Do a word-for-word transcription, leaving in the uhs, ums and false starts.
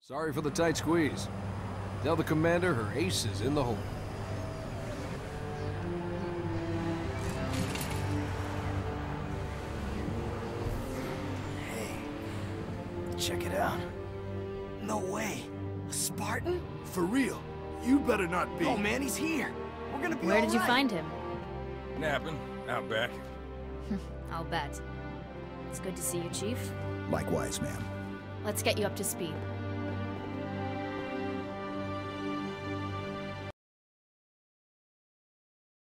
Sorry for the tight squeeze. Tell the commander her ace is in the hole. Hey, check it out. No way. A Spartan? For real. You better not be. Oh man, he's here. We're gonna be Where all did you right. find him? Napping, out back. I'll bet. It's good to see you, Chief. Likewise, ma'am. Let's get you up to speed.